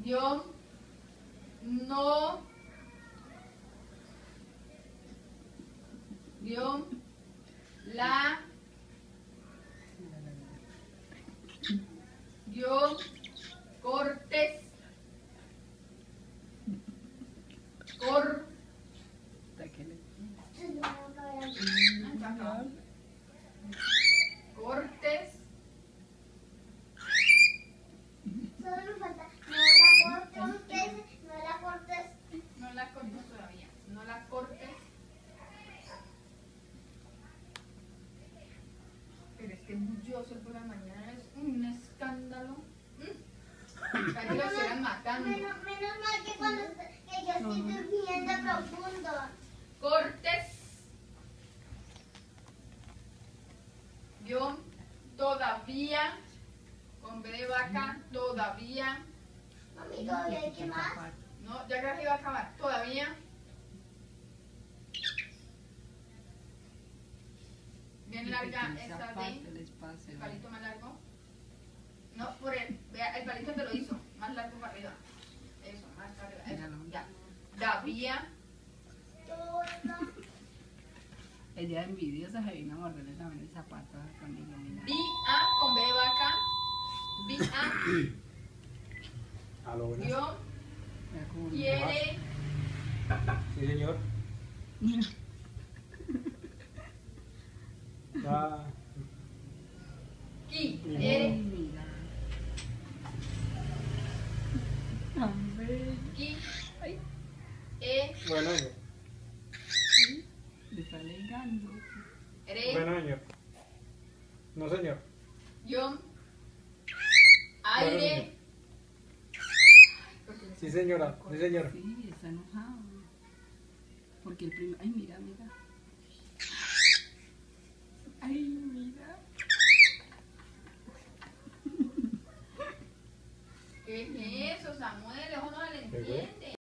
Yo no. Yo la. Yo cortes. Cor. Cortes. Solo me falta. No la cortes. No la cortes todavía. No la cortes. Pero es que es bulloso por la mañana. Es un escándalo. Casi lo estuvieran matando. Menos mal que cuando que yo estoy durmiendo profundo. Cortes. Yo todavía, con B de vaca, todavía. Mami, ¿todavía hay que más? No, ya casi iba a acabar. Todavía. Bien larga esa D. El palito más largo. No, por el palito te lo hizo. Más largo para arriba. Eso, más para arriba. Eso, ya. Todavía. Ella envidiosa se vino a morderle también el zapato con iluminado. Vía con B de vaca. Vía. Aló, buenas. Yo quiere. Sí, señor. Ya. Qui. Mira. Qui. Ay, Bueno, señor. le está alegando. Bueno, señor. No, señor. Yo. Aire. Sí, señora. Sí, señora. Sí, está enojado. Porque el primero... Ay, mira, mira. Ay, mira. ¿Qué es eso, Samuel? Eso no se le ¿Qué fue? entiende.